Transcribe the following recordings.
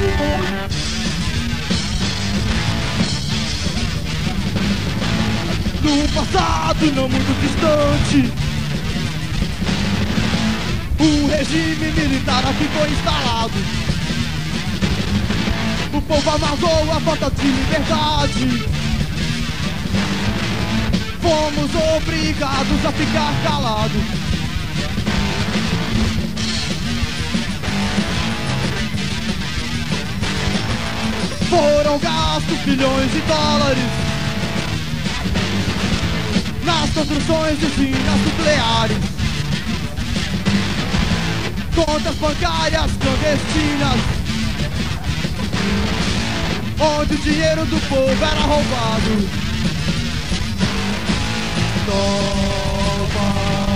No passado não muito distante, um regime militar aqui foi instalado. O povo amargou a falta de liberdade. Fomos obrigados a ficar calados. Foram gastos bilhões de dólares nas construções de usinas nucleares, contas bancárias clandestinas, onde o dinheiro do povo era roubado. Nova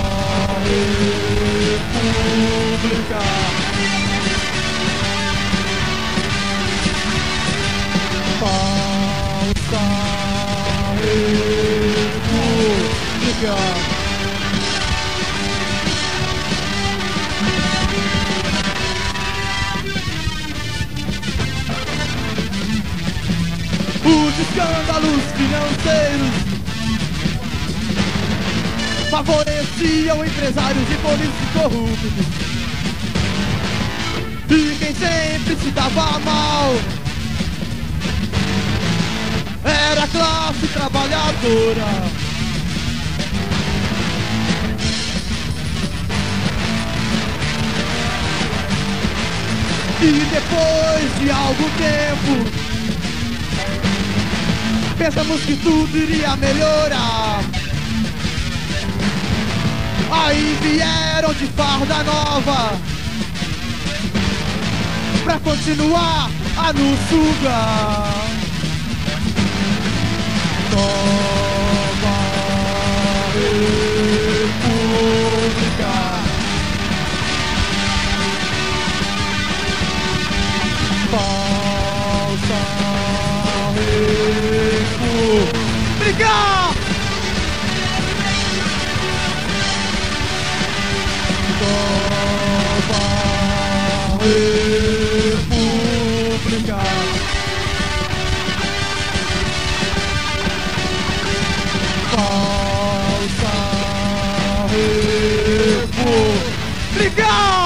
República, falsa República. Os escândalos financeiros favoreciam empresários e políticos corruptos, e quem sempre se dava mal era a classe trabalhadora. E depois de algum tempo, pensamos que tudo iria melhorar. Aí vieram de farda nova pra continuar a nos sugar. Nova República, falsa República. Nova República, falsa República.